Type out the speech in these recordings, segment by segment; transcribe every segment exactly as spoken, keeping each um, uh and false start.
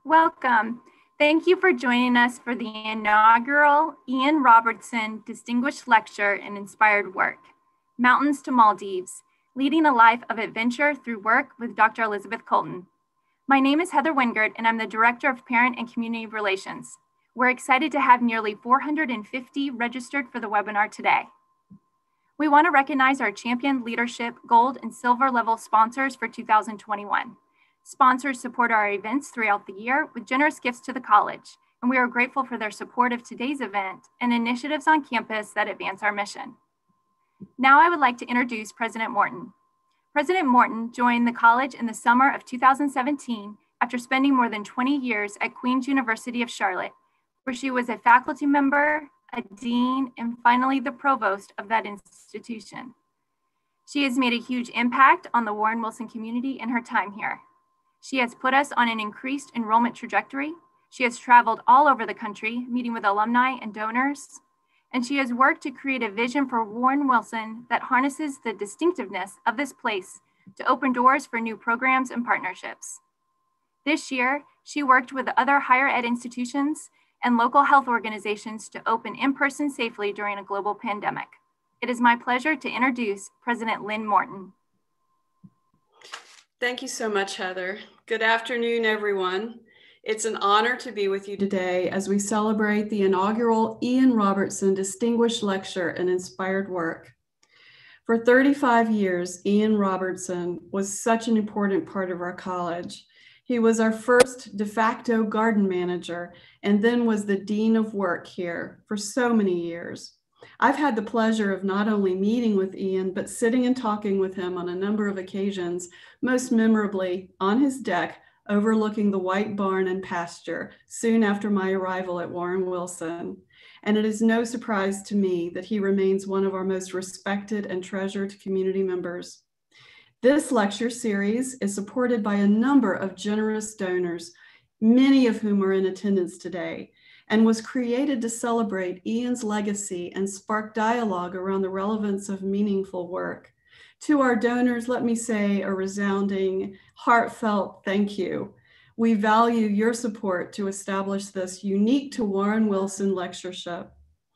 Welcome. Thank you for joining us for the inaugural Ian Robertson Distinguished Lecture in Inspired Work, Mountains to Maldives, Leading a Life of Adventure Through Work with Doctor Elizabeth Colton. My name is Heather Wingert, and I'm the Director of Parent and Community Relations. We're excited to have nearly four hundred fifty registered for the webinar today. We want to recognize our Champion Leadership Gold and Silver level sponsors for two thousand twenty-one. Sponsors support our events throughout the year with generous gifts to the college, and we are grateful for their support of today's event and initiatives on campus that advance our mission. Now I would like to introduce President Morton. President Morton joined the college in the summer of two thousand seventeen after spending more than twenty years at Queen's University of Charlotte, where she was a faculty member, a dean, and finally the provost of that institution. She has made a huge impact on the Warren Wilson community in her time here. She has put us on an increased enrollment trajectory. She has traveled all over the country, meeting with alumni and donors, and she has worked to create a vision for Warren Wilson that harnesses the distinctiveness of this place to open doors for new programs and partnerships. This year, she worked with other higher ed institutions and local health organizations to open in person safely during a global pandemic. It is my pleasure to introduce President Lynn Morton. Thank you so much, Heather. Good afternoon, everyone. It's an honor to be with you today as we celebrate the inaugural Ian Robertson Distinguished Lecture in Inspired Work. For thirty-five years, Ian Robertson was such an important part of our college. He was our first de facto garden manager and then was the dean of work here for so many years. I've had the pleasure of not only meeting with Ian, but sitting and talking with him on a number of occasions, most memorably on his deck overlooking the white barn and pasture soon after my arrival at Warren Wilson. And it is no surprise to me that he remains one of our most respected and treasured community members. This lecture series is supported by a number of generous donors, many of whom are in attendance today, and was created to celebrate Ian's legacy and spark dialogue around the relevance of meaningful work. To our donors, let me say a resounding, heartfelt thank you. We value your support to establish this unique to Warren Wilson lectureship.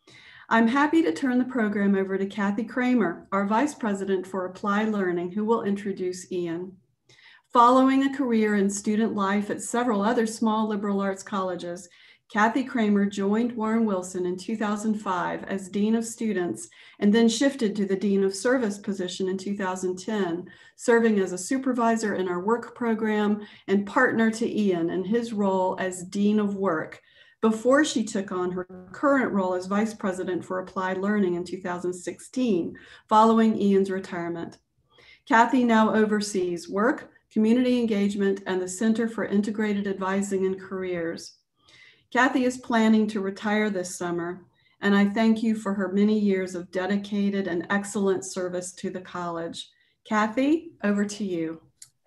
I'm happy to turn the program over to Kathy Kramer, our Vice President for Applied Learning, who will introduce Ian. Following a career in student life at several other small liberal arts colleges, Kathy Kramer joined Warren Wilson in two thousand five as Dean of Students and then shifted to the Dean of Service position in two thousand ten, serving as a supervisor in our work program and partner to Ian in his role as Dean of Work, before she took on her current role as Vice President for Applied Learning in two thousand sixteen, following Ian's retirement. Kathy now oversees work, community engagement, and the Center for Integrated Advising and Careers. Kathy is planning to retire this summer, and I thank you for her many years of dedicated and excellent service to the college. Kathy, over to you.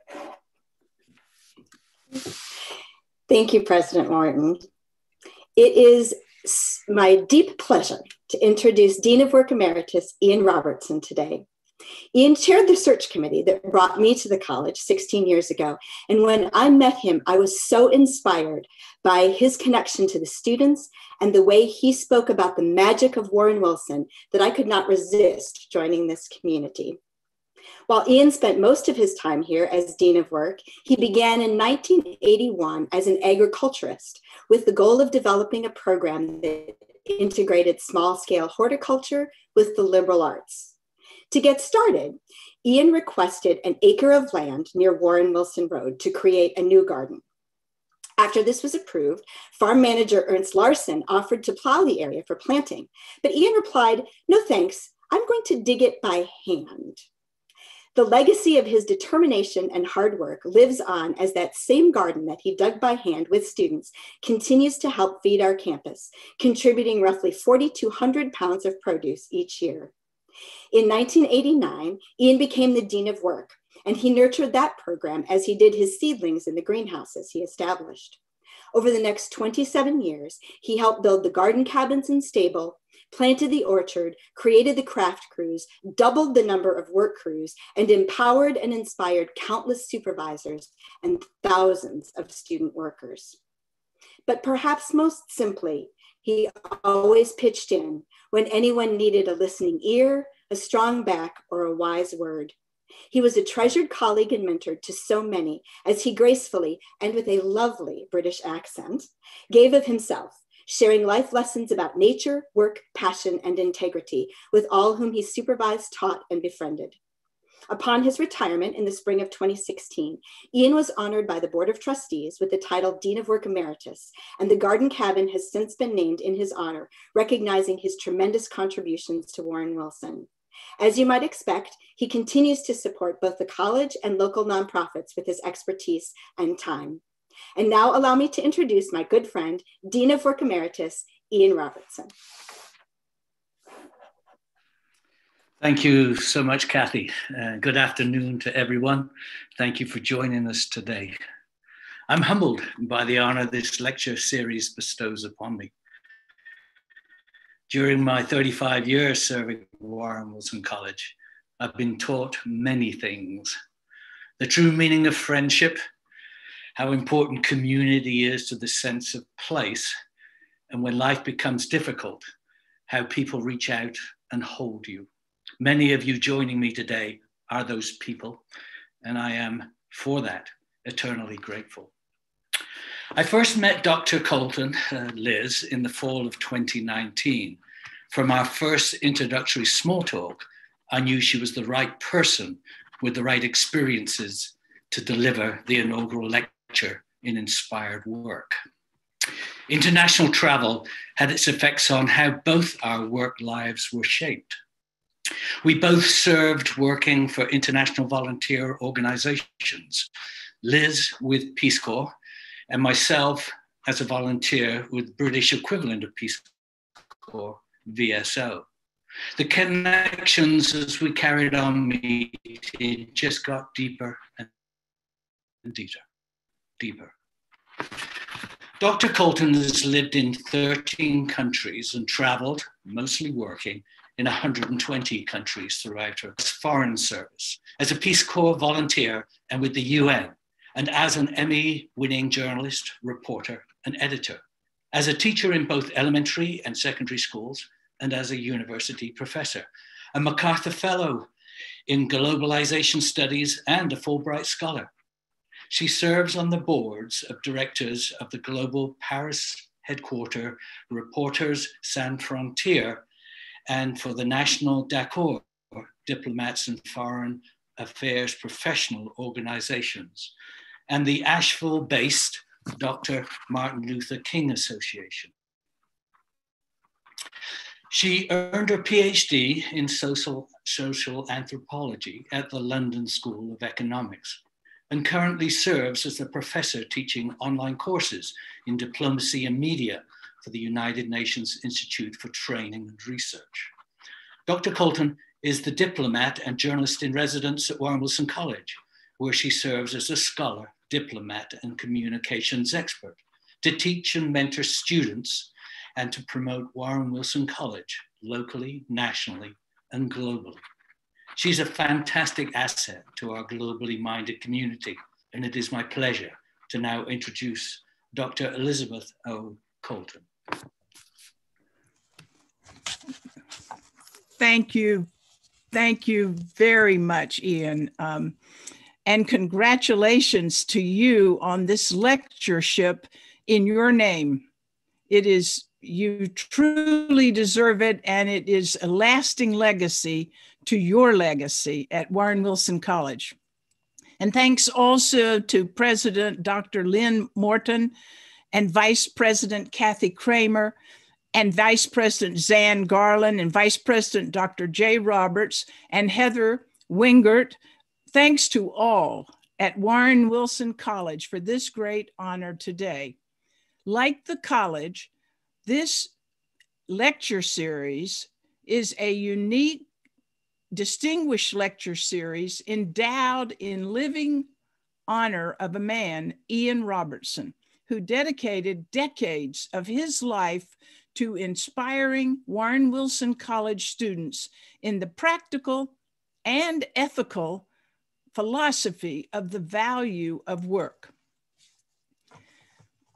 Thank you, President Morton. It is my deep pleasure to introduce Dean of Work Emeritus Ian Robertson today. Ian chaired the search committee that brought me to the college sixteen years ago. And when I met him, I was so inspired by his connection to the students and the way he spoke about the magic of Warren Wilson that I could not resist joining this community. While Ian spent most of his time here as Dean of Work, he began in nineteen eighty-one as an agriculturist with the goal of developing a program that integrated small-scale horticulture with the liberal arts. To get started, Ian requested an acre of land near Warren Wilson Road to create a new garden. After this was approved, farm manager Ernst Larson offered to plow the area for planting, but Ian replied, "No thanks, I'm going to dig it by hand." The legacy of his determination and hard work lives on as that same garden that he dug by hand with students continues to help feed our campus, contributing roughly four thousand two hundred pounds of produce each year. In nineteen eighty-nine, Ian became the Dean of Work, and he nurtured that program as he did his seedlings in the greenhouses he established. Over the next twenty-seven years, he helped build the garden cabins and stable, planted the orchard, created the craft crews, doubled the number of work crews, and empowered and inspired countless supervisors and thousands of student workers. But perhaps most simply, he always pitched in when anyone needed a listening ear, a strong back, or a wise word. He was a treasured colleague and mentor to so many as he gracefully and with a lovely British accent gave of himself, sharing life lessons about nature, work, passion, and integrity with all whom he supervised, taught, and befriended. Upon his retirement in the spring of twenty sixteen, Ian was honored by the Board of Trustees with the title Dean of Work Emeritus, and the Garden Cabin has since been named in his honor, recognizing his tremendous contributions to Warren Wilson. As you might expect, he continues to support both the college and local nonprofits with his expertise and time. And now allow me to introduce my good friend, Dean of Work Emeritus, Ian Robertson. Thank you so much, Kathy. Uh, good afternoon to everyone. Thank you for joining us today. I'm humbled by the honor this lecture series bestows upon me. During my thirty-five years serving at Warren Wilson College, I've been taught many things. The true meaning of friendship, how important community is to the sense of place, and when life becomes difficult, how people reach out and hold you. Many of you joining me today are those people, and I am, for that, eternally grateful. I first met Doctor Colton, uh, Liz, in the fall of twenty nineteen. From our first introductory small talk, I knew she was the right person with the right experiences to deliver the inaugural lecture in inspired work. International travel had its effects on how both our work lives were shaped. We both served working for international volunteer organizations, Liz with Peace Corps, and myself as a volunteer with British equivalent of Peace Corps, V S O. The connections as we carried on meeting just got deeper and deeper, deeper. Doctor Colton has lived in thirteen countries and traveled, mostly working, in one hundred twenty countries throughout her foreign service, as a Peace Corps volunteer and with the U N, and as an Emmy-winning journalist, reporter, and editor, as a teacher in both elementary and secondary schools, and as a university professor, a MacArthur Fellow in Globalization Studies and a Fulbright Scholar. She serves on the boards of directors of the Global Paris headquarter Reporters Sans Frontières, and for the National D'accord, Diplomats and Foreign Affairs Professional Organizations, and the Asheville-based Doctor Martin Luther King Association. She earned her P H D in social, social anthropology at the London School of Economics and currently serves as a professor teaching online courses in diplomacy and media for the United Nations Institute for Training and Research. Doctor Colton is the diplomat and journalist in residence at Warren Wilson College, where she serves as a scholar, diplomat, and communications expert to teach and mentor students and to promote Warren Wilson College locally, nationally, and globally. She's a fantastic asset to our globally minded community, and it is my pleasure to now introduce Doctor Elizabeth O. Colton. Thank you. Thank you very much, Ian. Um, and congratulations to you on this lectureship in your name. It is, you truly deserve it, and it is a lasting legacy to your legacy at Warren Wilson College. And thanks also to President Doctor Lynn Morton and Vice President Kathy Kramer and Vice President Zan Garland and Vice President Doctor Jay Roberts and Heather Wingert. Thanks to all at Warren Wilson College for this great honor today. Like the college, this lecture series is a unique, distinguished lecture series endowed in living honor of a man, Ian Robertson, who dedicated decades of his life to inspiring Warren Wilson College students in the practical and ethical philosophy of the value of work.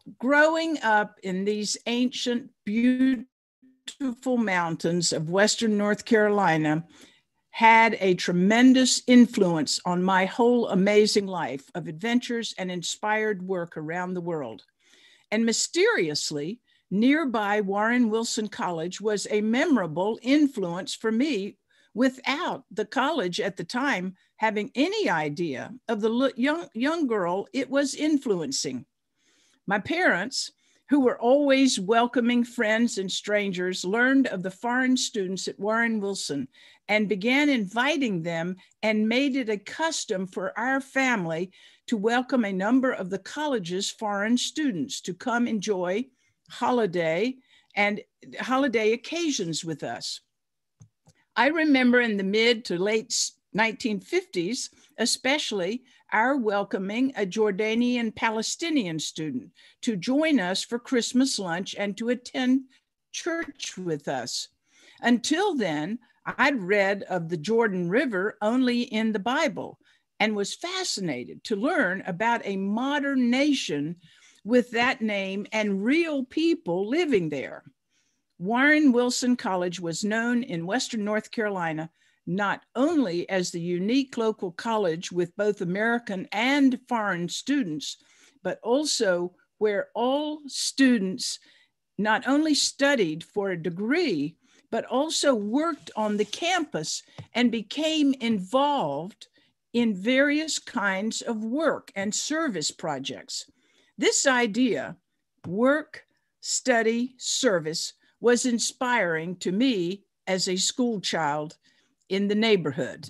growing up in these ancient, beautiful mountains of Western North Carolina had a tremendous influence on my whole amazing life of adventures and inspired work around the world. And mysteriously, nearby Warren Wilson College was a memorable influence for me without the college at the time having any idea of the young, young girl it was influencing. My parents, who were always welcoming friends and strangers, learned of the foreign students at Warren Wilson and began inviting them, and made it a custom for our family to welcome a number of the college's foreign students to come enjoy holiday and holiday occasions with us. I remember in the mid to late nineteen fifties, especially, our welcoming a Jordanian Palestinian student to join us for Christmas lunch and to attend church with us. Until then, I'd read of the Jordan River only in the Bible and was fascinated to learn about a modern nation with that name and real people living there. Warren Wilson College was known in Western North Carolina not only as the unique local college with both American and foreign students, but also where all students not only studied for a degree, but also worked on the campus and became involved in various kinds of work and service projects. This idea, work, study, service, was inspiring to me as a school child in the neighborhood.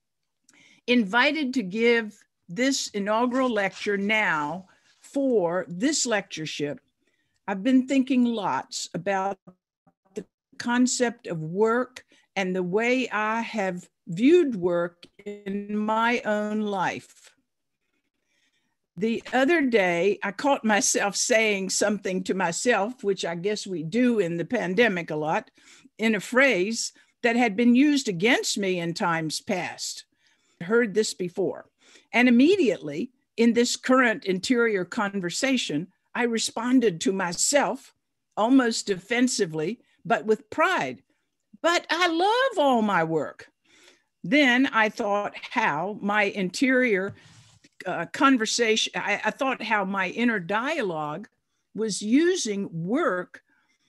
Invited to give this inaugural lecture now for this lectureship, I've been thinking lots about the concept of work and the way I have viewed work in my own life. The other day, I caught myself saying something to myself, which I guess we do in the pandemic a lot, in a phrase that had been used against me in times past. I heard this before. And immediately, in this current interior conversation, I responded to myself, almost defensively, but with pride. But I love all my work. Then I thought how my interior uh, conversation, I, I thought how my inner dialogue was using work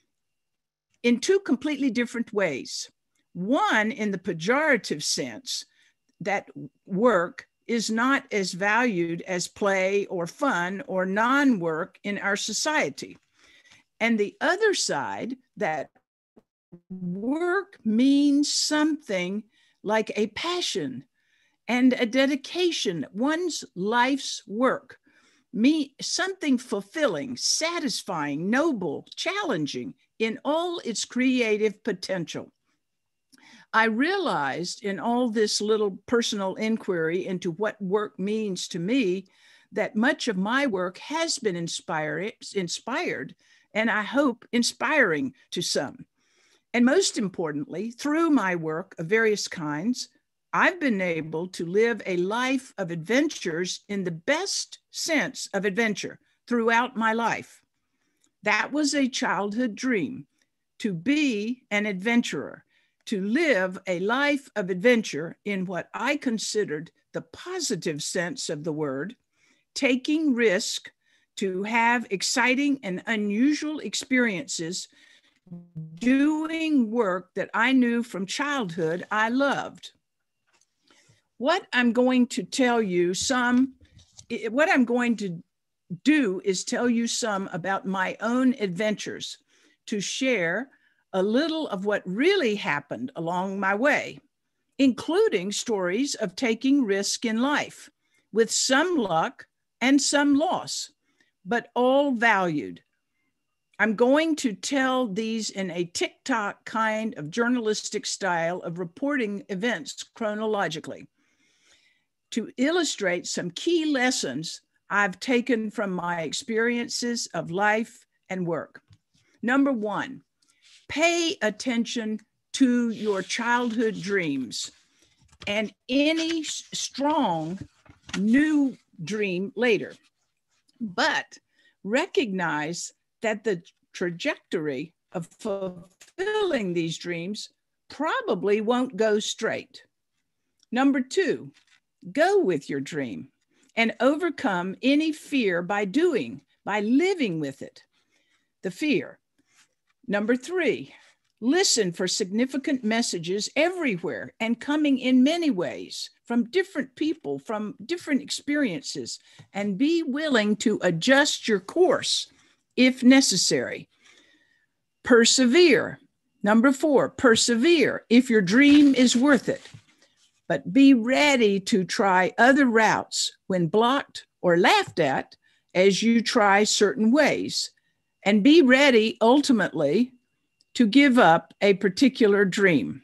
in two completely different ways. One, in the pejorative sense, that work is not as valued as play or fun or non-work in our society. And the other side, that work means something like a passion and a dedication, one's life's work, me, something fulfilling, satisfying, noble, challenging in all its creative potential. I realized in all this little personal inquiry into what work means to me that much of my work has been inspired, inspired, and I hope inspiring to some. And most importantly, through my work of various kinds, I've been able to live a life of adventures in the best sense of adventure throughout my life. That was a childhood dream, to be an adventurer, to live a life of adventure in what I considered the positive sense of the word, taking risk, to have exciting and unusual experiences, doing work that I knew from childhood I loved. What I'm going to tell you some, what I'm going to do is tell you some about my own adventures, to share a little of what really happened along my way, including stories of taking risk in life, with some luck and some loss, but all valued. I'm going to tell these in a tick-tock kind of journalistic style of reporting events chronologically, to illustrate some key lessons I've taken from my experiences of life and work. Number one, pay attention to your childhood dreams and any strong new dream later. But recognize that the trajectory of fulfilling these dreams probably won't go straight. Number two, go with your dream and overcome any fear by doing, by living with it, the fear. Number three, listen for significant messages everywhere and coming in many ways from different people, from different experiences, and be willing to adjust your course if necessary. Persevere. Number four, persevere if your dream is worth it, but be ready to try other routes when blocked or laughed at as you try certain ways, and be ready ultimately to give up a particular dream.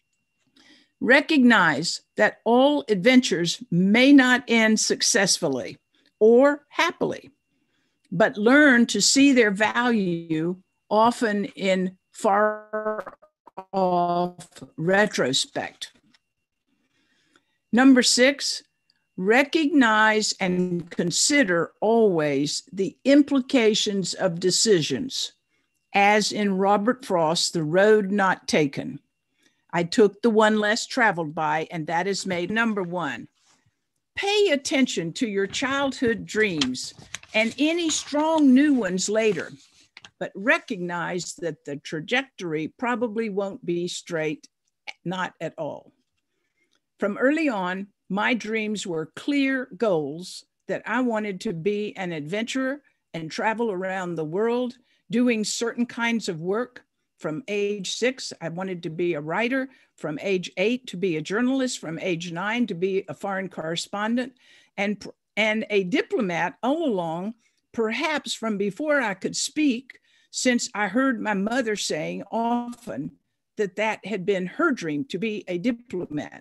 Recognize that all adventures may not end successfully or happily, but learn to see their value often in far off retrospect. Number six, recognize and consider always the implications of decisions, as in Robert Frost's The Road Not Taken. I took the one less traveled by, and that is made number one. Pay attention to your childhood dreams and any strong new ones later, but recognize that the trajectory probably won't be straight, not at all. From early on, my dreams were clear goals that I wanted to be an adventurer and travel around the world, doing certain kinds of work. From age six, I wanted to be a writer. From age eight, to be a journalist. From age nine, to be a foreign correspondent and, and a diplomat all along, perhaps from before I could speak, since I heard my mother saying often that that had been her dream, to be a diplomat.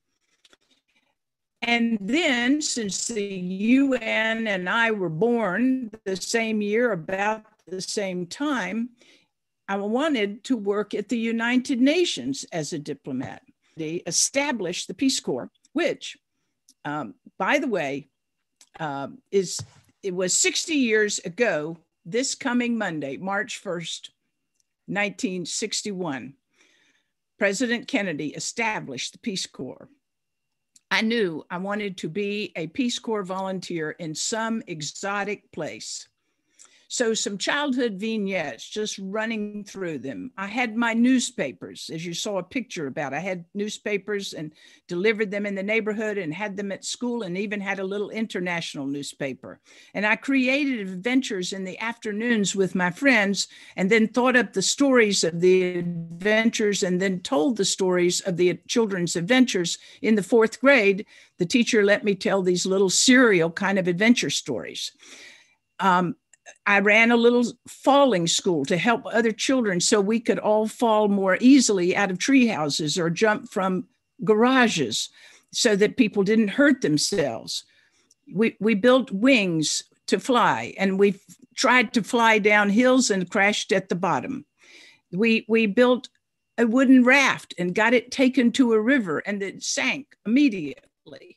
And then, since the U N and I were born the same year, about the same time, I wanted to work at the United Nations as a diplomat. They established the Peace Corps, which, um, by the way, uh, is it was sixty years ago, this coming Monday, March first, nineteen sixty-one. President Kennedy established the Peace Corps. I knew I wanted to be a Peace Corps volunteer in some exotic place. So some childhood vignettes, just running through them. I had my newspapers, as you saw a picture about. I had newspapers and delivered them in the neighborhood and had them at school, and even had a little international newspaper. And I created adventures in the afternoons with my friends, and then thought up the stories of the adventures, and then told the stories of the children's adventures. In the fourth grade, the teacher let me tell these little serial kind of adventure stories. Um, I ran a little falling school to help other children so we could all fall more easily out of tree houses or jump from garages so that people didn't hurt themselves. We, we built wings to fly, and we tried to fly down hills and crashed at the bottom. We, we built a wooden raft and got it taken to a river, and it sank immediately.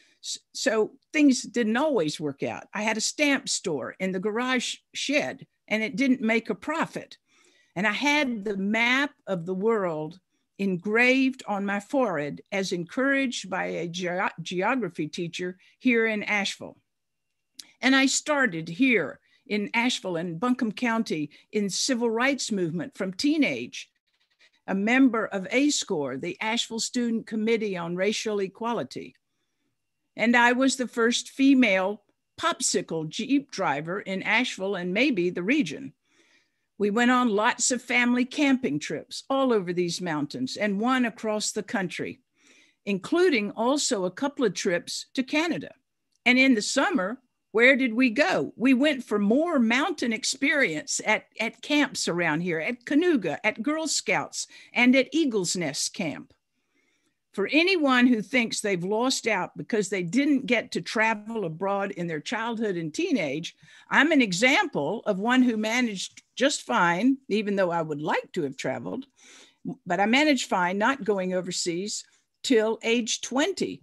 So things didn't always work out. I had a stamp store in the garage shed, and it didn't make a profit. And I had the map of the world engraved on my forehead, as encouraged by a ge- geography teacher here in Asheville. And I started here in Asheville and Buncombe County in civil rights movement from teenage, a member of A SCORE, the Asheville Student Committee on Racial Equality. And I was the first female popsicle Jeep driver in Asheville and maybe the region. We went on lots of family camping trips all over these mountains, and one across the country, including also a couple of trips to Canada. And in the summer, where did we go? We went for more mountain experience at, at camps around here, at Canoga, at Girl Scouts, and at Eagle's Nest Camp. For anyone who thinks they've lost out because they didn't get to travel abroad in their childhood and teenage, I'm an example of one who managed just fine, even though I would like to have traveled, but I managed fine not going overseas till age twenty.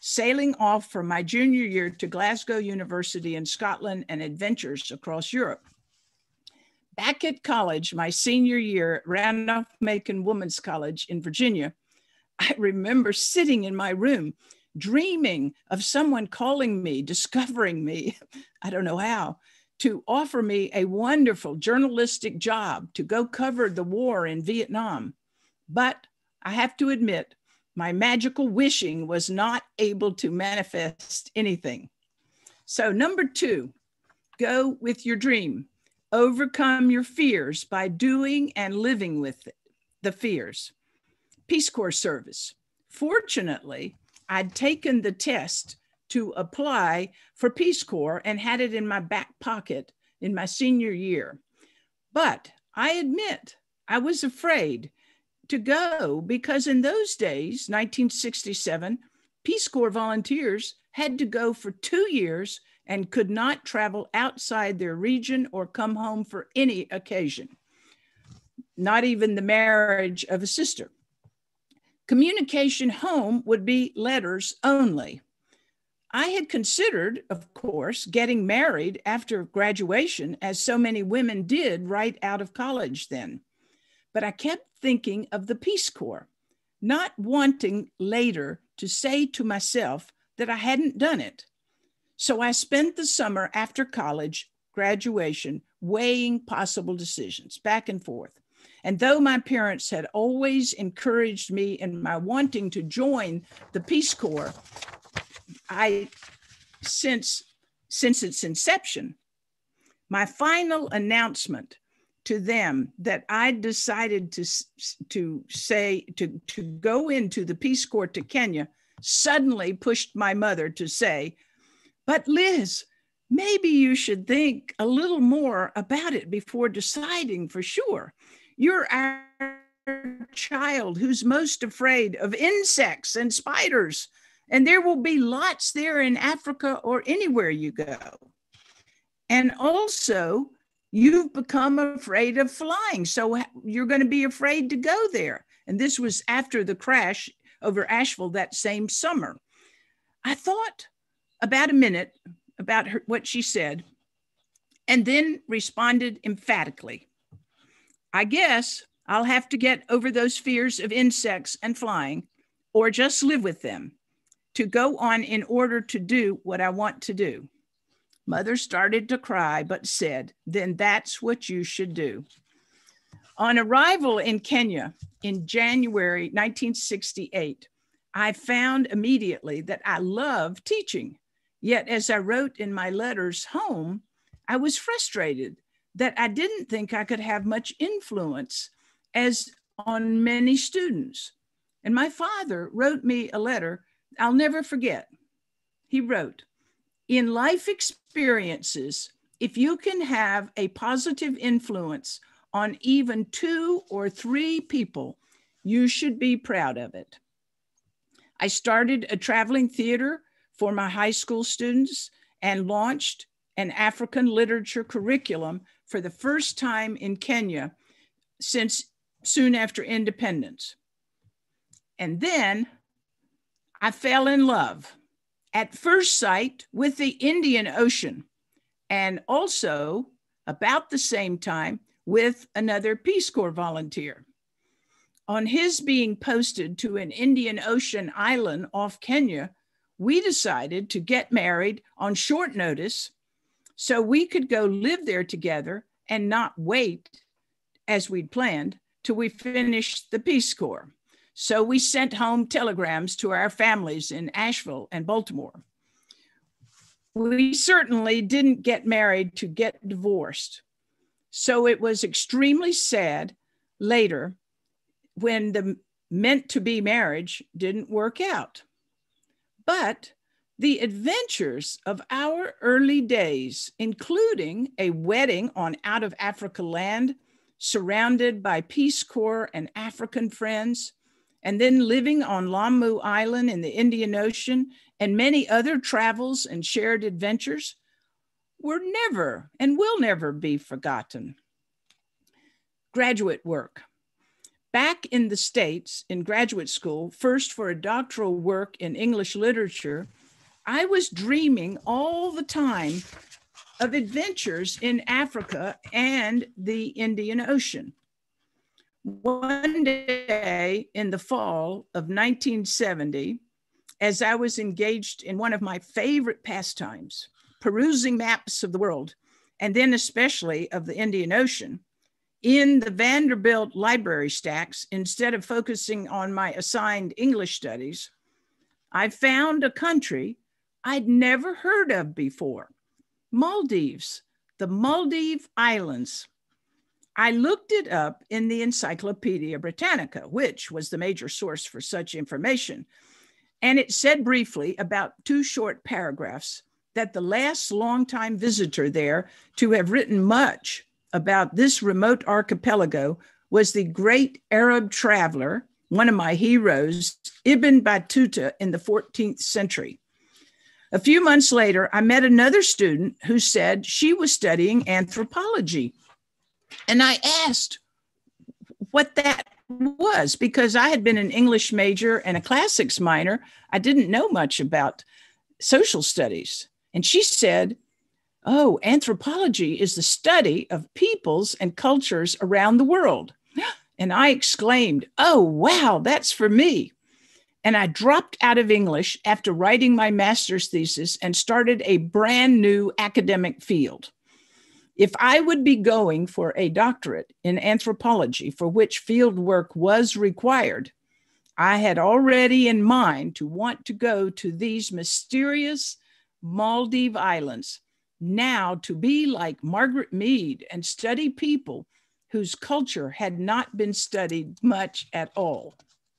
sailing off for my junior year to Glasgow University in Scotland and adventures across Europe. Back at college, my senior year at Randolph-Macon Women's College in Virginia, I remember sitting in my room, dreaming of someone calling me, discovering me, I don't know how, to offer me a wonderful journalistic job to go cover the war in Vietnam. But I have to admit, my magical wishing was not able to manifest anything. So number two, go with your dream. Overcome your fears by doing and living with it, the fears. Peace Corps service. Fortunately, I'd taken the test to apply for Peace Corps and had it in my back pocket in my senior year. But I admit I was afraid to go because in those days, nineteen sixty-seven, Peace Corps volunteers had to go for two years and could not travel outside their region or come home for any occasion, not even the marriage of a sister. Communication home would be letters only. I had considered, of course, getting married after graduation, as so many women did right out of college then. But I kept thinking of the Peace Corps, not wanting later to say to myself that I hadn't done it. So I spent the summer after college graduation weighing possible decisions back and forth. And though my parents had always encouraged me in my wanting to join the Peace Corps, I, since, since its inception, my final announcement to them that I decided to, to say, to, to go into the Peace Corps to Kenya suddenly pushed my mother to say, "But Liz, maybe you should think a little more about it before deciding for sure. You're our child who's most afraid of insects and spiders, and there will be lots there in Africa or anywhere you go. And also, you've become afraid of flying, so you're going to be afraid to go there." And this was after the crash over Asheville that same summer. I thought about a minute about her, what she said, and then responded emphatically, "I guess I'll have to get over those fears of insects and flying, or just live with them, to go on in order to do what I want to do." Mother started to cry, but said, "Then that's what you should do." On arrival in Kenya in January nineteen sixty-eight, I found immediately that I loved teaching. Yet, as I wrote in my letters home, I was frustrated that I didn't think I could have much influence as on many students. And my father wrote me a letter I'll never forget. He wrote, "In life experiences, if you can have a positive influence on even two or three people, you should be proud of it." I started a traveling theater for my high school students and launched an African literature curriculum for the first time in Kenya since soon after independence. And then I fell in love at first sight with the Indian Ocean, and also about the same time with another Peace Corps volunteer. On his being posted to an Indian Ocean island off Kenya, we decided to get married on short notice so we could go live there together and not wait, as we'd planned, till we finished the Peace Corps. So we sent home telegrams to our families in Asheville and Baltimore. We certainly didn't get married to get divorced. So it was extremely sad later when the meant-to-be marriage didn't work out. But the adventures of our early days, including a wedding on out of Africa land, surrounded by Peace Corps and African friends, and then living on Lamu Island in the Indian Ocean, and many other travels and shared adventures, were never and will never be forgotten. Graduate work. Back in the States in graduate school, first for a doctoral work in English literature, I was dreaming all the time of adventures in Africa and the Indian Ocean. One day in the fall of nineteen seventy, as I was engaged in one of my favorite pastimes, perusing maps of the world, and then especially of the Indian Ocean, in the Vanderbilt library stacks, instead of focusing on my assigned English studies, I found a country I'd never heard of before, Maldives, the Maldive Islands. I looked it up in the Encyclopedia Britannica, which was the major source for such information. And it said briefly, about two short paragraphs, that the last longtime visitor there to have written much about this remote archipelago was the great Arab traveler, one of my heroes, Ibn Battuta in the fourteenth century. A few months later, I met another student who said she was studying anthropology. And I asked what that was, because I had been an English major and a classics minor. I didn't know much about social studies. And she said, oh, anthropology is the study of peoples and cultures around the world. And I exclaimed, oh, wow, that's for me. And I dropped out of English after writing my master's thesis and started a brand new academic field. If I would be going for a doctorate in anthropology, for which field work was required, I had already in mind to want to go to these mysterious Maldive Islands, now to be like Margaret Mead and study people whose culture had not been studied much at all.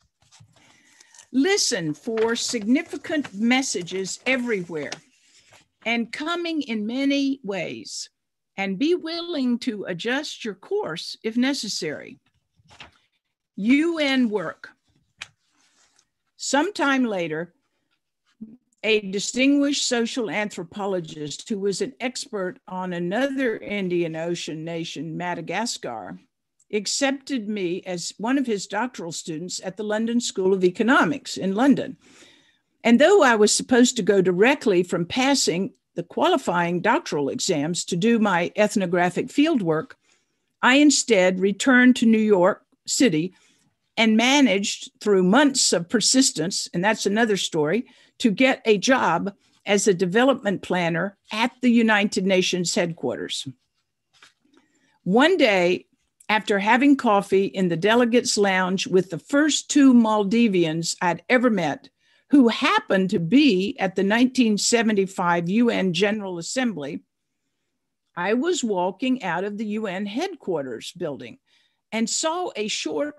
Listen for significant messages everywhere and coming in many ways, and be willing to adjust your course if necessary. U N work. Sometime later, a distinguished social anthropologist who was an expert on another Indian Ocean nation, Madagascar, accepted me as one of his doctoral students at the London School of Economics in London. And though I was supposed to go directly from passing the qualifying doctoral exams to do my ethnographic fieldwork, I instead returned to New York City and managed through months of persistence, and that's another story, to get a job as a development planner at the United Nations headquarters. One day, after having coffee in the delegates' lounge with the first two Maldivians I'd ever met, who happened to be at the nineteen seventy-five U N General Assembly, I was walking out of the U N headquarters building and saw a short,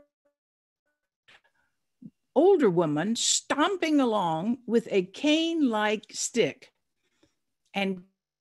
older woman stomping along with a cane-like stick and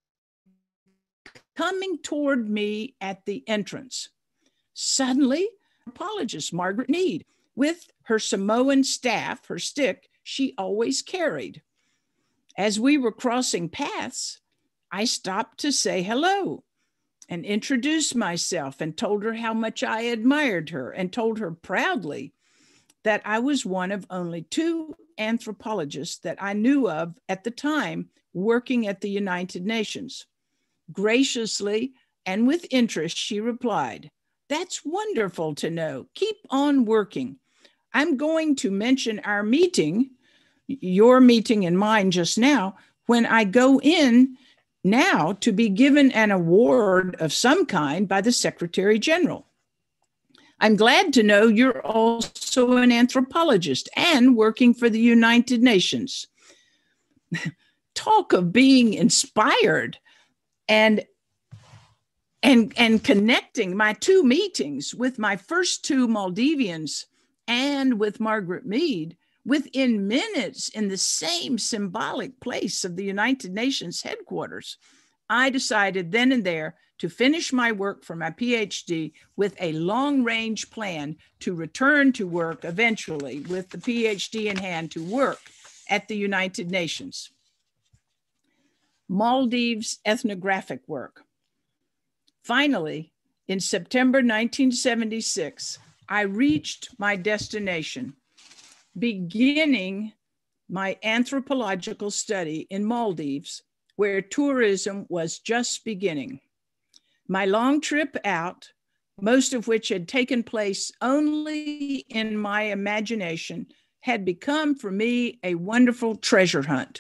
coming toward me at the entrance. Suddenly, apologist Margaret Mead, with her Samoan staff, her stick, she always carried. As we were crossing paths, I stopped to say hello and introduced myself and told her how much I admired her and told her proudly that I was one of only two anthropologists that I knew of at the time working at the United Nations. Graciously and with interest, she replied, "That's wonderful to know. Keep on working. I'm going to mention our meeting, your meeting and mine just now, when I go in now to be given an award of some kind by the Secretary General. I'm glad to know you're also an anthropologist and working for the United Nations." Talk of being inspired and, and, and connecting my two meetings with my first two Maldivians and with Margaret Mead within minutes in the same symbolic place of the United Nations headquarters. I decided then and there to finish my work for my P H D with a long-range plan to return to work eventually with the P H D in hand to work at the United Nations. Maldives ethnographic work. Finally, in September nineteen seventy-six, I reached my destination, beginning my anthropological study in Maldives, where tourism was just beginning. My long trip out, most of which had taken place only in my imagination, had become for me a wonderful treasure hunt.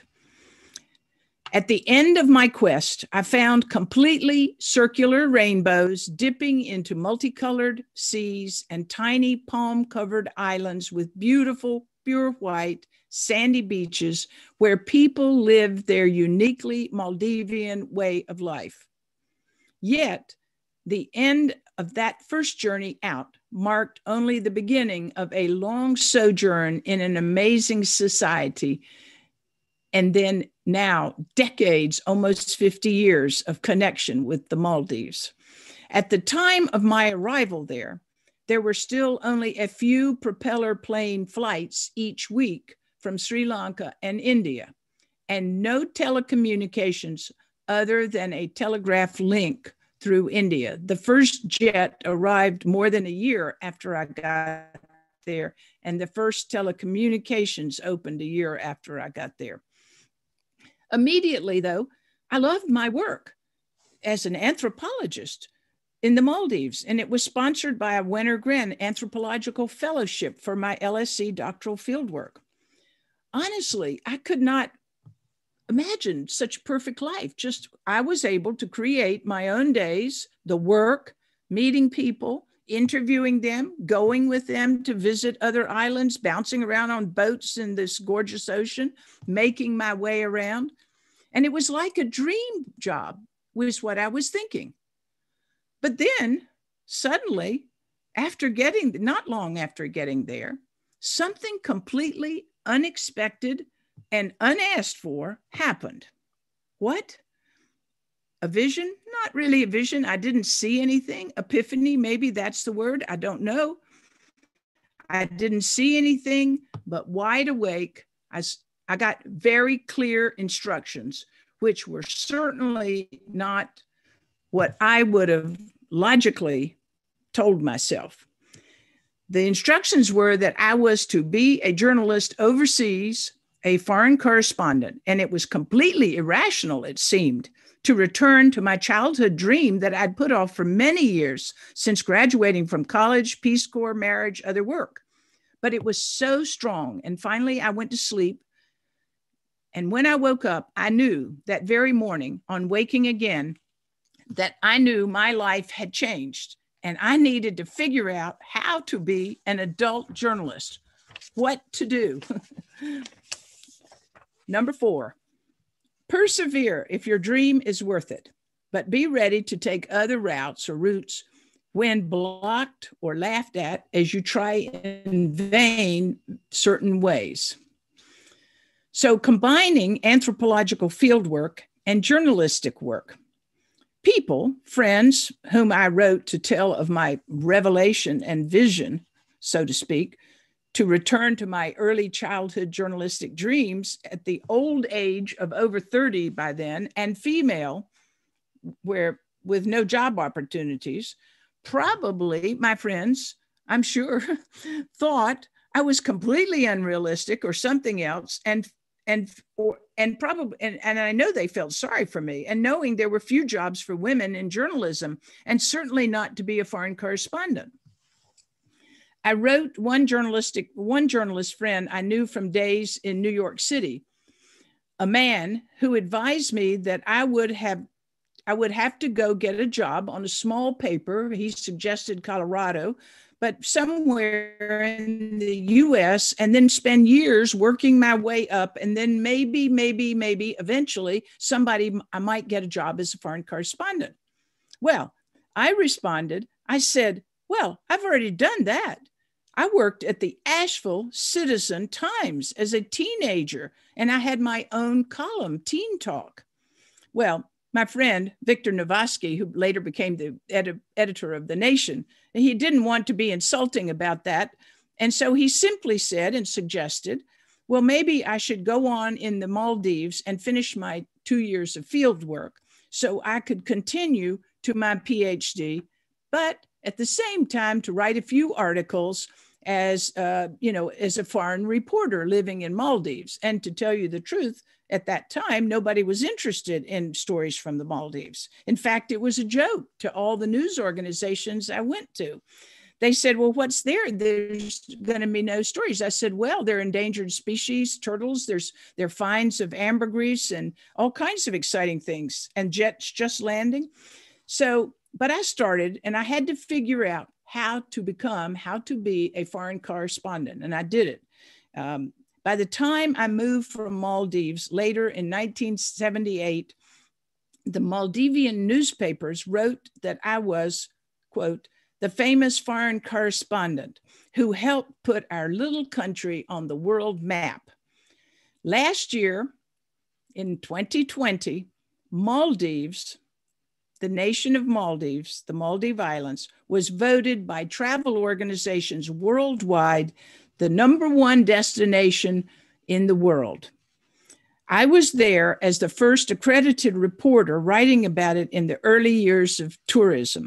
At the end of my quest, I found completely circular rainbows dipping into multicolored seas and tiny palm-covered islands with beautiful, pure white, sandy beaches where people lived their uniquely Maldivian way of life. Yet, the end of that first journey out marked only the beginning of a long sojourn in an amazing society, and then now decades, almost fifty years of connection with the Maldives. At the time of my arrival there, there were still only a few propeller plane flights each week from Sri Lanka and India, and no telecommunications other than a telegraph link through India. The first jet arrived more than a year after I got there, and the first telecommunications opened a year after I got there. Immediately, though, I loved my work as an anthropologist in the Maldives, and it was sponsored by a Winter Grin Anthropological Fellowship for my L S C doctoral fieldwork. Honestly, I could not imagine such perfect life. Just I was able to create my own days, the work, meeting people, interviewing them, going with them to visit other islands, bouncing around on boats in this gorgeous ocean, making my way around. And it was like a dream job, was what I was thinking. But then suddenly, after getting, not long after getting there, something completely unexpected and unasked for happened. What? A vision? Not really a vision. I didn't see anything. Epiphany, maybe that's the word. I don't know. I didn't see anything, but wide awake, I, I got very clear instructions, which were certainly not what I would have logically told myself. The instructions were that I was to be a journalist overseas, a foreign correspondent, and it was completely irrational, it seemed, to return to my childhood dream that I'd put off for many years since graduating from college, Peace Corps, marriage, other work. But it was so strong, and finally I went to sleep. And when I woke up, I knew that very morning, on waking again, that I knew my life had changed, and I needed to figure out how to be an adult journalist, what to do. Number four, persevere if your dream is worth it, but be ready to take other routes or routes when blocked or laughed at as you try in vain certain ways. So combining anthropological fieldwork and journalistic work. People, friends whom I wrote to tell of my revelation and vision, so to speak, to return to my early childhood journalistic dreams at the old age of over thirty by then, and female, where with no job opportunities, probably my friends, I'm sure, thought I was completely unrealistic or something else, and and or and probably and, and I know they felt sorry for me, and knowing there were few jobs for women in journalism, and certainly not to be a foreign correspondent. I wrote one journalistic, one journalist friend I knew from days in New York City, a man who advised me that I would have, I would have to go get a job on a small paper. He suggested Colorado, but somewhere in the U S, and then spend years working my way up. And then maybe, maybe, maybe eventually somebody, I might get a job as a foreign correspondent. Well, I responded, I said, well, I've already done that. I worked at the Asheville Citizen Times as a teenager, and I had my own column, Teen Talk. Well, my friend, Victor Novoski, who later became the ed- editor of The Nation, he didn't want to be insulting about that. And so he simply said and suggested, well, maybe I should go on in the Maldives and finish my two years of field work so I could continue to my P H D, but at the same time to write a few articles as, uh, you know, as a foreign reporter living in Maldives. And to tell you the truth, at that time, nobody was interested in stories from the Maldives. In fact, it was a joke to all the news organizations I went to. They said, well, what's there? There's going to be no stories. I said, well, they're endangered species, turtles, there's there are finds of ambergris and all kinds of exciting things, and jets just landing. So, but I started, and I had to figure out how to become, how to be a foreign correspondent, and I did it. Um, by the time I moved from Maldives later in nineteen seventy-eight, the Maldivian newspapers wrote that I was, quote, the famous foreign correspondent who helped put our little country on the world map. Last year, in twenty twenty, Maldives, the nation of Maldives, the Maldive Islands, was voted by travel organizations worldwide the number one destination in the world. I was there as the first accredited reporter writing about it in the early years of tourism.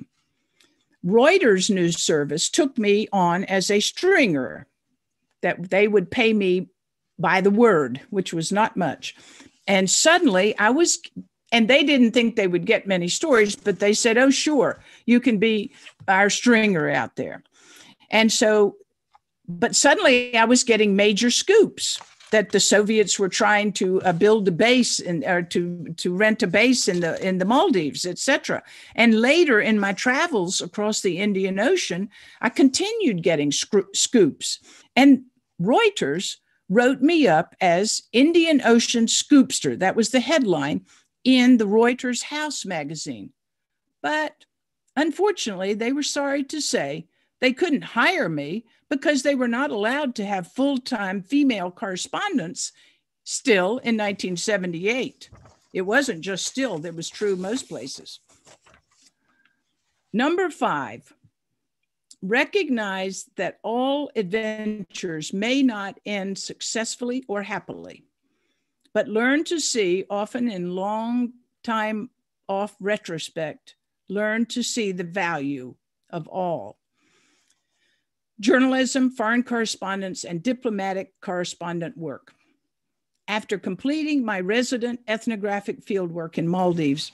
Reuters news service took me on as a stringer, that they would pay me by the word, which was not much. And suddenly I was, and they didn't think they would get many stories, but they said, oh, sure, you can be our stringer out there. And so, but suddenly I was getting major scoops that the Soviets were trying to uh, build a base in, or to, to rent a base in the, in the Maldives, et cetera. And later in my travels across the Indian Ocean, I continued getting sc- scoops. And Reuters wrote me up as Indian Ocean Scoopster. That was the headline in the Reuters House magazine. But unfortunately, they were sorry to say they couldn't hire me because they were not allowed to have full-time female correspondents still in nineteen seventy-eight. It wasn't just still, that was true most places. Number five, recognize that all adventures may not end successfully or happily, but learn to see, often in long time off retrospect, learn to see the value of all. Journalism, foreign correspondence, and diplomatic correspondent work. After completing my resident ethnographic fieldwork in Maldives,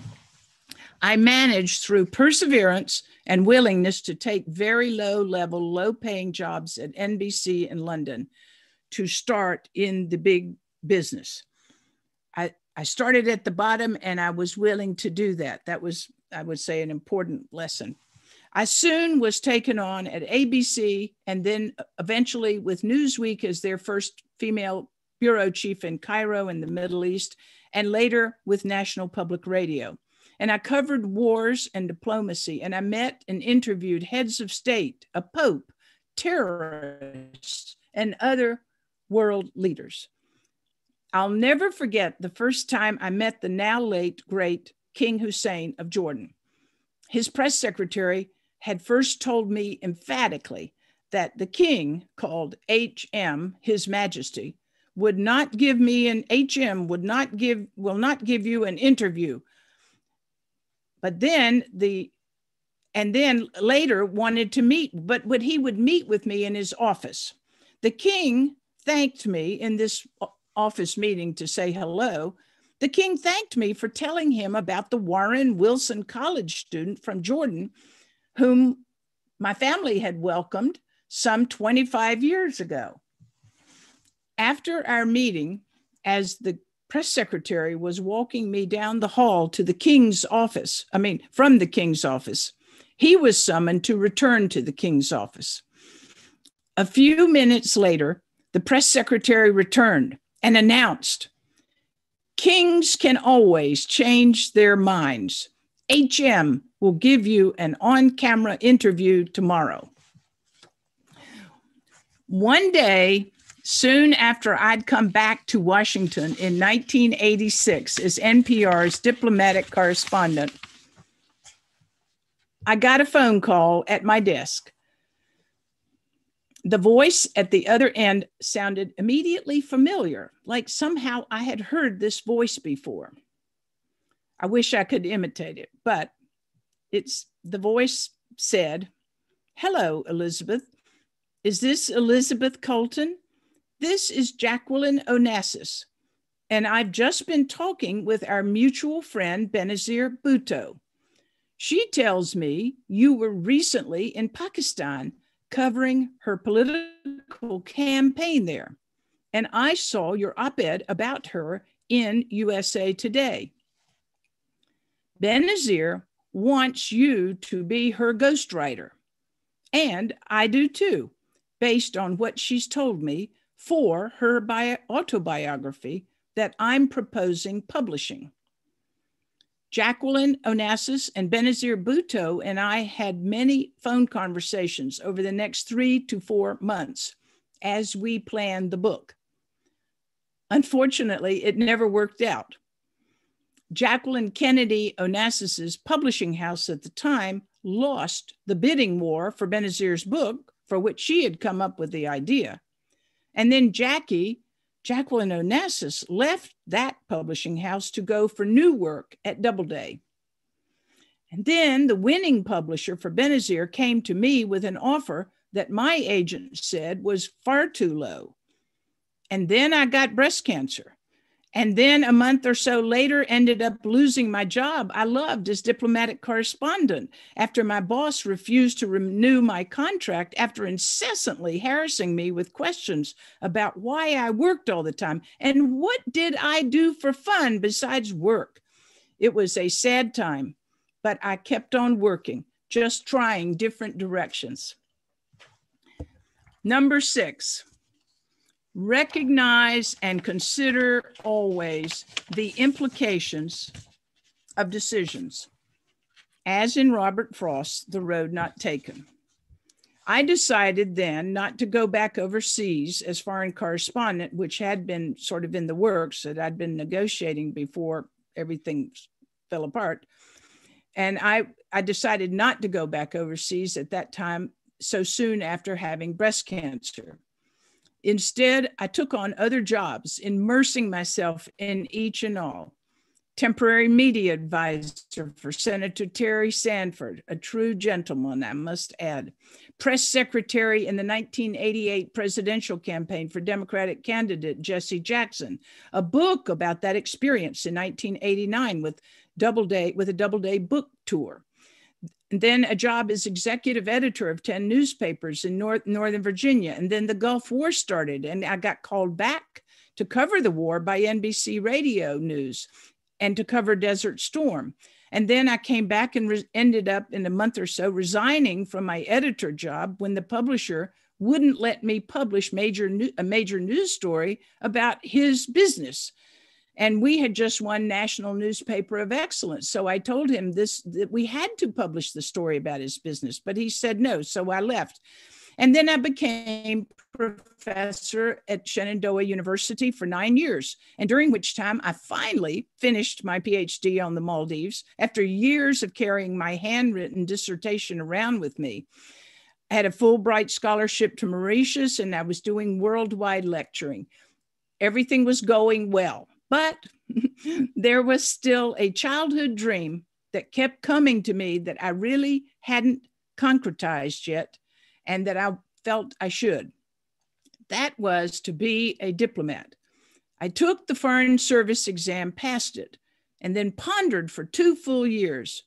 I managed through perseverance and willingness to take very low-level, low-paying jobs at N B C in London to start in the big business. I, I started at the bottom, and I was willing to do that. That was, I would say, an important lesson. I soon was taken on at A B C, and then eventually with Newsweek as their first female bureau chief in Cairo in the Middle East, and later with National Public Radio. And I covered wars and diplomacy, and I met and interviewed heads of state, a pope, terrorists, and other world leaders. I'll never forget the first time I met the now late, great King Hussein of Jordan. His press secretary had first told me emphatically that the king, called H M, His Majesty, would not give me an H M, would not give, will not give you an interview. But then the, and then later wanted to meet, but, but he would meet with me in his office. The king thanked me in this office meeting to say hello. The king thanked me for telling him about the Warren Wilson College student from Jordan, whom my family had welcomed some twenty-five years ago. After our meeting, as the press secretary was walking me down the hall to the king's office, I mean, from the king's office, he was summoned to return to the king's office. A few minutes later, the press secretary returned and announced, "Kings can always change their minds. H M will give you an on-camera interview tomorrow." One day, soon after I'd come back to Washington in nineteen eighty-six as N P R's diplomatic correspondent, I got a phone call at my desk. The voice at the other end sounded immediately familiar, like somehow I had heard this voice before. I wish I could imitate it, but it's the voice said, "Hello, Elizabeth. Is this Elizabeth Colton? This is Jacqueline Onassis, and I've just been talking with our mutual friend, Benazir Bhutto. She tells me you were recently in Pakistan covering her political campaign there, and I saw your op-ed about her in U S A Today. Benazir wants you to be her ghostwriter, and I do too, based on what she's told me for her bio- autobiography that I'm proposing publishing." Jacqueline Onassis and Benazir Bhutto and I had many phone conversations over the next three to four months as we planned the book. Unfortunately, it never worked out. Jacqueline Kennedy Onassis's publishing house at the time lost the bidding war for Benazir's book, for which she had come up with the idea. And then Jackie, Jacqueline Onassis, left that publishing house to go for new work at Doubleday. And then the winning publisher for Benazir came to me with an offer that my agent said was far too low. And then I got breast cancer. And then a month or so later, ended up losing my job I loved as diplomatic correspondent after my boss refused to renew my contract after incessantly harassing me with questions about why I worked all the time and what did I do for fun besides work. It was a sad time, but I kept on working, just trying different directions. Number six. Recognize and consider always the implications of decisions, as in Robert Frost's The Road Not Taken. I decided then not to go back overseas as foreign correspondent, which had been sort of in the works that I'd been negotiating before everything fell apart. And I, I decided not to go back overseas at that time, so soon after having breast cancer. Instead, I took on other jobs, immersing myself in each and all. Temporary media advisor for Senator Terry Sanford, a true gentleman, I must add. Press secretary in the nineteen eighty-eight presidential campaign for Democratic candidate Jesse Jackson. A book about that experience in nineteen eighty-nine with Doubleday, with a Doubleday book tour. And then a job as executive editor of ten newspapers in North, Northern Virginia. And then the Gulf War started, and I got called back to cover the war by N B C Radio News and to cover Desert Storm. And then I came back and re- ended up in a month or so resigning from my editor job when the publisher wouldn't let me publish major new, a major news story about his business. And we had just won National Newspaper of Excellence. So I told him this, that we had to publish the story about his business, but he said no, so I left. And then I became professor at Shenandoah University for nine years, and during which time I finally finished my P H D on the Maldives after years of carrying my handwritten dissertation around with me. I had a Fulbright scholarship to Mauritius, and I was doing worldwide lecturing. Everything was going well. But there was still a childhood dream that kept coming to me that I really hadn't concretized yet and that I felt I should. That was to be a diplomat. I took the Foreign Service exam, passed it, and then pondered for two full years.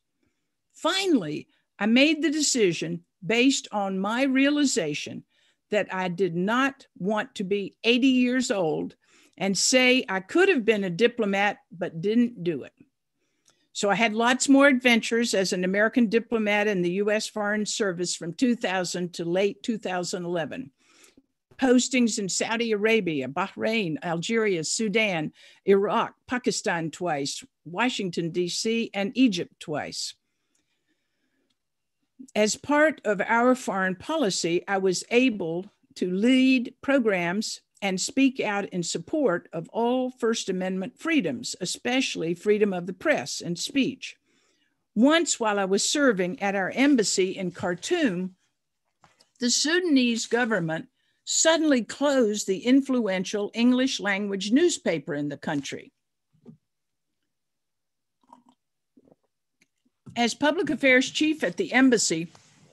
Finally, I made the decision based on my realization that I did not want to be eighty years old and say I could have been a diplomat, but didn't do it. So I had lots more adventures as an American diplomat in the U S Foreign Service from two thousand to late two thousand eleven. Postings in Saudi Arabia, Bahrain, Algeria, Sudan, Iraq, Pakistan twice, Washington, D C, and Egypt twice. As part of our foreign policy, I was able to lead programs and speak out in support of all First Amendment freedoms, especially freedom of the press and speech. Once, while I was serving at our embassy in Khartoum, the Sudanese government suddenly closed the influential English language newspaper in the country. As public affairs chief at the embassy,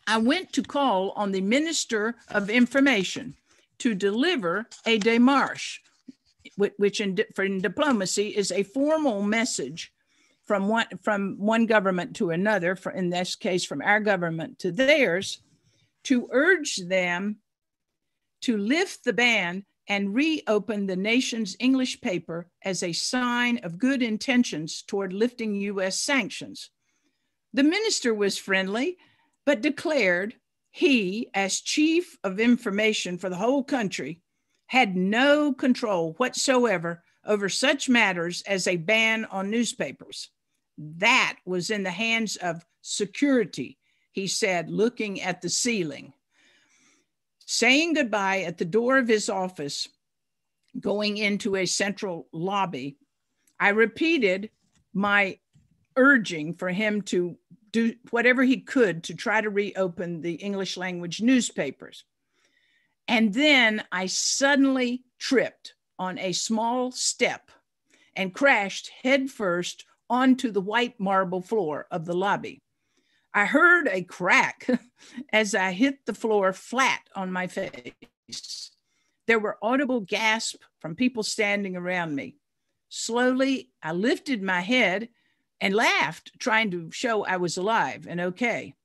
I went to call on the Minister of Information to deliver a démarche, which in, for in diplomacy is a formal message from one, from one government to another, for, in this case, from our government to theirs, to urge them to lift the ban and reopen the nation's English paper as a sign of good intentions toward lifting U S sanctions. The minister was friendly, but declared he, as chief of information for the whole country, had no control whatsoever over such matters as a ban on newspapers. That was in the hands of security, he said, looking at the ceiling. Saying goodbye at the door of his office, going into a central lobby, I repeated my urging for him to do whatever he could to try to reopen the English language newspapers. And then I suddenly tripped on a small step and crashed headfirst onto the white marble floor of the lobby. I heard a crack as I hit the floor flat on my face. There were audible gasps from people standing around me. Slowly, I lifted my head and laughed, trying to show I was alive and okay.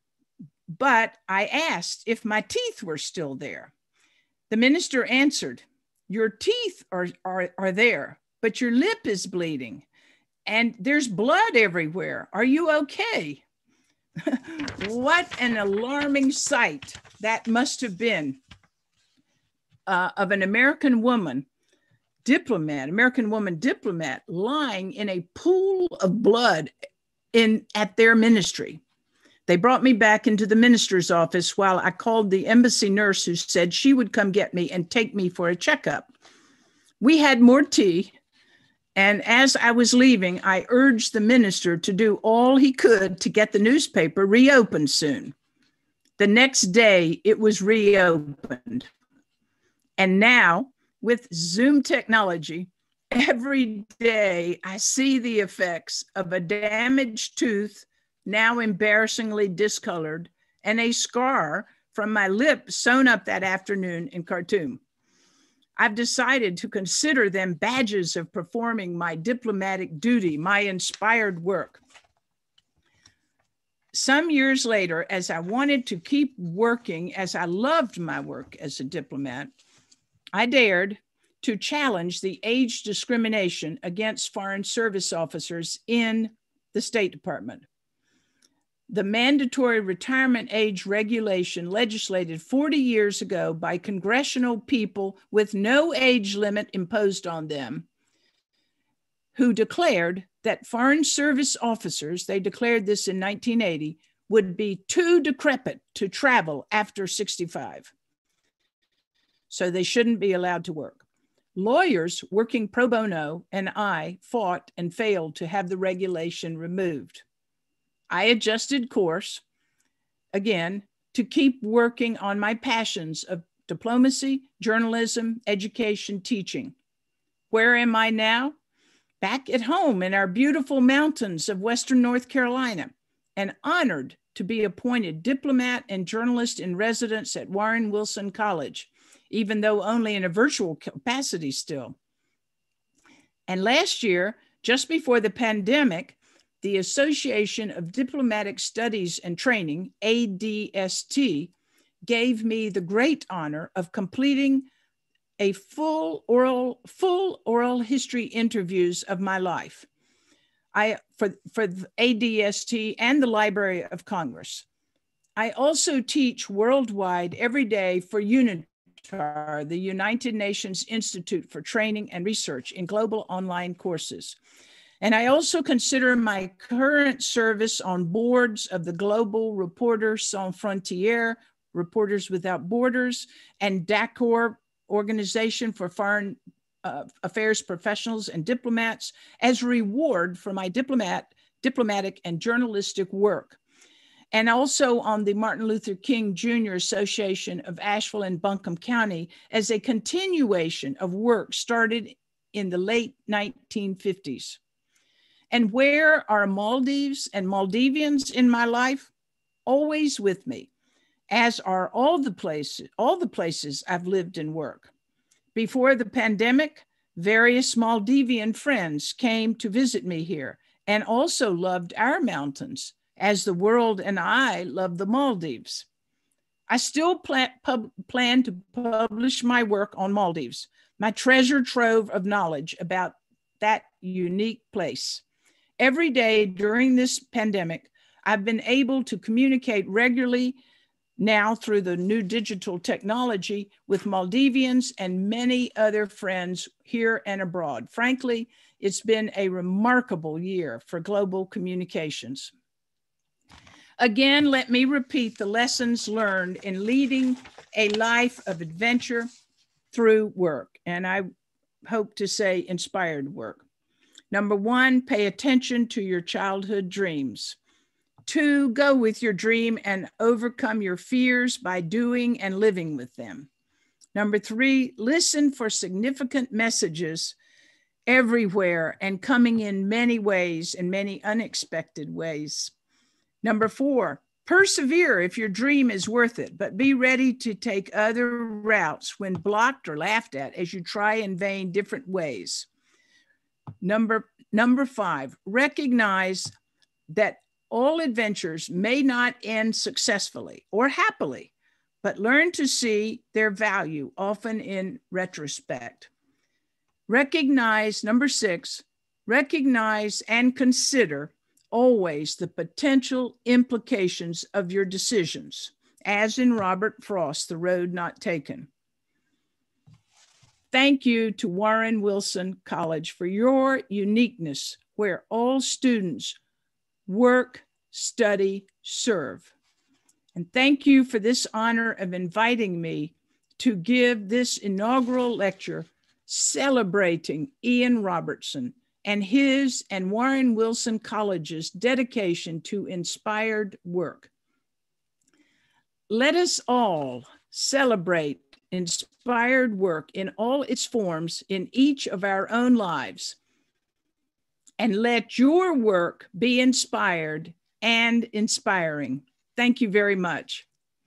But I asked if my teeth were still there. The minister answered, "Your teeth are, are, are there, but your lip is bleeding and there's blood everywhere. Are you okay?" What an alarming sight that must have been uh, of an American woman, diplomat, American woman diplomat, lying in a pool of blood in at their ministry. They brought me back into the minister's office while I called the embassy nurse, who said she would come get me and take me for a checkup. We had more tea. And as I was leaving, I urged the minister to do all he could to get the newspaper reopened soon. The next day, it was reopened. And now, with Zoom technology, every day I see the effects of a damaged tooth, now embarrassingly discolored, and a scar from my lip sewn up that afternoon in Khartoum. I've decided to consider them badges of performing my diplomatic duty, my inspired work. Some years later, as I wanted to keep working, as I loved my work as a diplomat, I dared to challenge the age discrimination against foreign service officers in the State Department. The mandatory retirement age regulation legislated forty years ago by congressional people with no age limit imposed on them, who declared that foreign service officers, they declared this in nineteen eighty, would be too decrepit to travel after sixty-five. So they shouldn't be allowed to work. Lawyers working pro bono and I fought and failed to have the regulation removed. I adjusted course, again, to keep working on my passions of diplomacy, journalism, education, teaching. Where am I now? Back at home in our beautiful mountains of Western North Carolina, and honored to be appointed diplomat and journalist in residence at Warren Wilson College, even though only in a virtual capacity still. And last year, just before the pandemic, the Association of Diplomatic Studies and Training, A D S T, gave me the great honor of completing a full oral, full oral history interviews of my life I, for, for A D S T and the Library of Congress. I also teach worldwide every day for UNITAR, the United Nations Institute for Training and Research, in global online courses. And I also consider my current service on boards of the Global Reporters Sans Frontières, Reporters Without Borders, and DACOR, Organization for Foreign uh, Affairs Professionals and Diplomats, as reward for my diplomat, diplomatic and journalistic work. And also on the Martin Luther King Junior Association of Asheville and Buncombe County as a continuation of work started in the late nineteen fifties. And where are Maldives and Maldivians in my life? always with me, as are all the places, all the places I've lived and worked. Before the pandemic, various Maldivian friends came to visit me here and also loved our mountains, as the world and I love the Maldives. I still plan, pub, plan to publish my work on Maldives, my treasure trove of knowledge about that unique place. Every day during this pandemic, I've been able to communicate regularly now through the new digital technology with Maldivians and many other friends here and abroad. Frankly, it's been a remarkable year for global communications. Again, let me repeat the lessons learned in leading a life of adventure through work, and I hope to say inspired work. Number one, pay attention to your childhood dreams. Two, go with your dream and overcome your fears by doing and living with them. Number three, listen for significant messages everywhere and coming in many ways, in many unexpected ways. Number four, persevere if your dream is worth it, but be ready to take other routes when blocked or laughed at as you try in vain different ways. Number, number five, recognize that all adventures may not end successfully or happily, but learn to see their value, often in retrospect. Recognize, number six, recognize and consider always the potential implications of your decisions, as in Robert Frost, The Road Not Taken. Thank you to Warren Wilson College for your uniqueness, where all students work, study, serve. And thank you for this honor of inviting me to give this inaugural lecture celebrating Ian Robertson and his and Warren Wilson College's dedication to inspired work. Let us all celebrate inspired work in all its forms in each of our own lives, and let your work be inspired and inspiring. Thank you very much.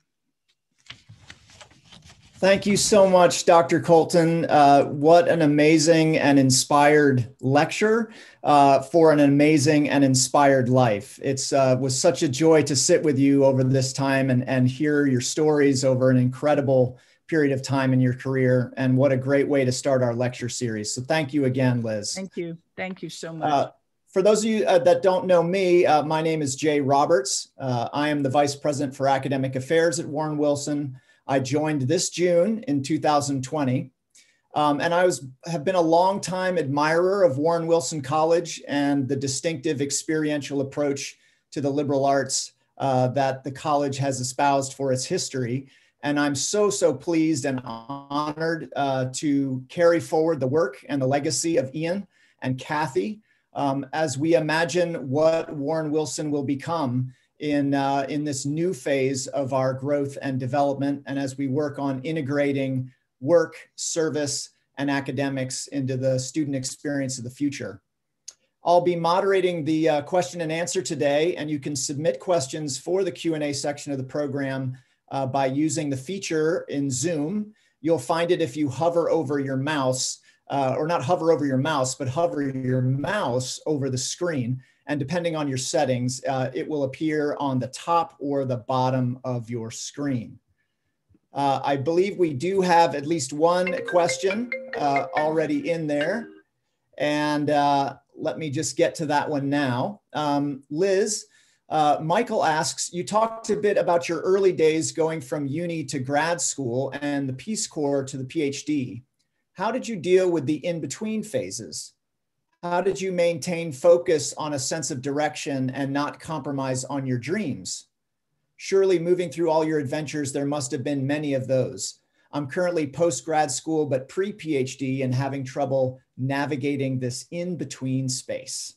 Thank you so much, Doctor Colton. Uh, what an amazing and inspired lecture uh, for an amazing and inspired life. It's uh, was such a joy to sit with you over this time and, and hear your stories over an incredible period of time in your career. And what a great way to start our lecture series. So thank you again, Liz. Thank you. Thank you so much. Uh, for those of you uh, that don't know me, uh, my name is Jay Roberts. Uh, I am the Vice President for Academic Affairs at Warren Wilson. I joined this June in two thousand twenty, um, and I was have been a longtime admirer of Warren Wilson College and the distinctive experiential approach to the liberal arts uh, that the college has espoused for its history. And I'm so, so pleased and honored uh, to carry forward the work and the legacy of Ian and Kathy um, as we imagine what Warren Wilson will become in, uh, in this new phase of our growth and development, and as we work on integrating work, service, and academics into the student experience of the future. I'll be moderating the uh, question and answer today, and you can submit questions for the Q and A section of the program uh, by using the feature in Zoom. You'll find it if you hover over your mouse, uh, or not hover over your mouse, but hover your mouse over the screen. And depending on your settings, uh, it will appear on the top or the bottom of your screen. Uh, I believe we do have at least one question uh, already in there. And uh, let me just get to that one now. Um, Liz, uh, Michael asks, you talked a bit about your early days going from uni to grad school and the Peace Corps to the P H D. How did you deal with the in-between phases? How did you maintain focus on a sense of direction and not compromise on your dreams? Surely moving through all your adventures, there must have been many of those. I'm currently post-grad school, but pre-P H D and having trouble navigating this in-between space.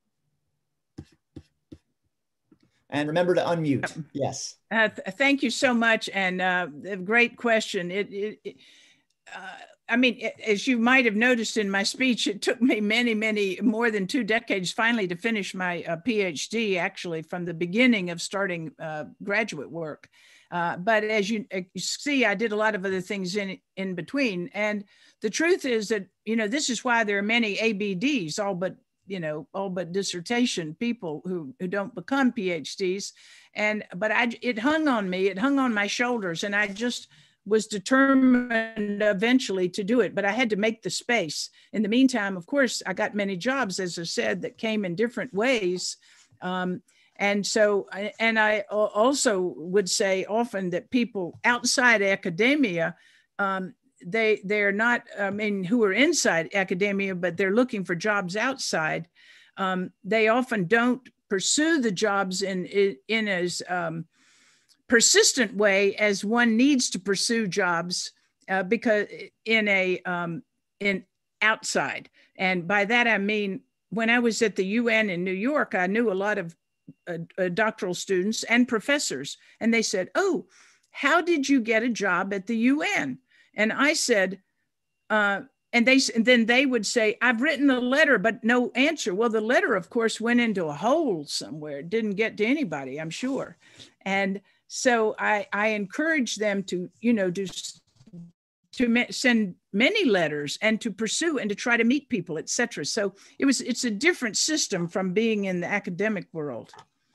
And remember to unmute. Yes. Uh, th thank you so much. And uh, a great question. It, it, it, uh, I mean, as you might have noticed in my speech, it took me many, many, more than two decades finally to finish my uh, PhD, actually, from the beginning of starting uh, graduate work. Uh, but as you, uh, you see, I did a lot of other things in, in between. And the truth is that, you know, this is why there are many A B Ds, all but, you know, all but dissertation people who, who don't become PhDs. And, but I, it hung on me, it hung on my shoulders, and I just was determined eventually to do it, but I had to make the space. In the meantime, of course, I got many jobs, as I said, that came in different ways. Um, and so, and I also would say often that people outside academia, um, they, they're not, I mean, who are inside academia, but they're looking for jobs outside. Um, they often don't pursue the jobs in, in, in as, um, persistent way as one needs to pursue jobs uh, because in a um, in outside. And by that I mean, when I was at the U N in New York, I knew a lot of uh, uh, doctoral students and professors, and they said, "Oh, how did you get a job at the U N?" And I said, uh, and they and then they would say, "I've written a letter, but no answer." Well, the letter, of course, went into a hole somewhere. It didn't get to anybody, I'm sure. And so I, I encourage them to, you know, to, to send many letters and to pursue and to try to meet people, et cetera. So it was, it's a different system from being in the academic world.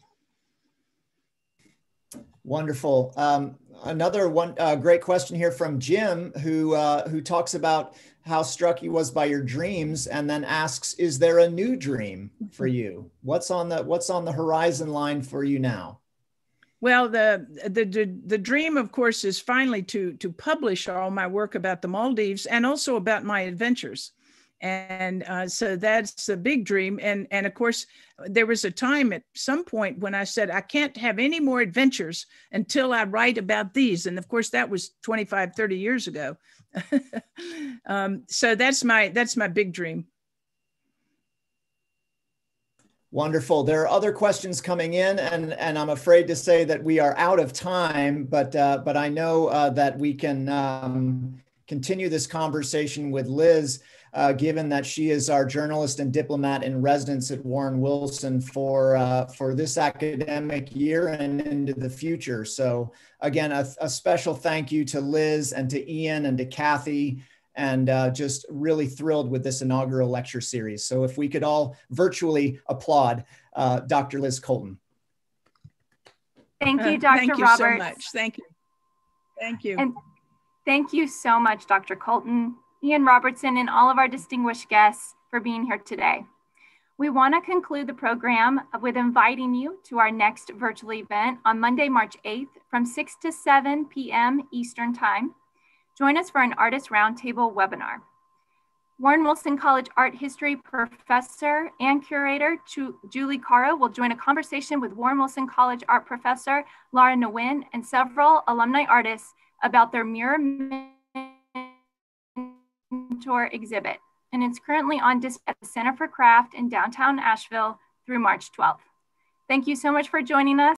Wonderful. Um, another one uh, great question here from Jim, who uh, who talks about how struck he was by your dreams, and then asks, "Is there a new dream for you? What's on the What's on the horizon line for you now?" Well, the, the, the, the dream, of course, is finally to, to publish all my work about the Maldives and also about my adventures. And uh, so that's a big dream. And, and of course, there was a time at some point when I said, I can't have any more adventures until I write about these. And of course, that was twenty-five, thirty years ago. um, so that's my, that's my big dream. Wonderful. There are other questions coming in, and, and I'm afraid to say that we are out of time, but, uh, but I know uh, that we can um, continue this conversation with Liz, uh, given that she is our journalist and diplomat in residence at Warren Wilson for, uh, for this academic year and into the future. So again, a, a special thank you to Liz and to Ian and to Kathy, and uh, just really thrilled with this inaugural lecture series. So if we could all virtually applaud uh, Doctor Liz Colton. Thank you, Doctor Uh, thank you Roberts. so much. Thank you. Thank you. And thank you so much, Doctor Colton, Ian Robertson, and all of our distinguished guests for being here today. We want to conclude the program with inviting you to our next virtual event on Monday, March eighth from six to seven p m Eastern Time. Join us for an Artist Roundtable webinar. Warren Wilson College Art History Professor and Curator Ju Julie Caro will join a conversation with Warren Wilson College Art Professor Laura Nguyen and several alumni artists about their Mirror Mentor exhibit. And it's currently on display at the Center for Craft in downtown Asheville through March twelfth. Thank you so much for joining us.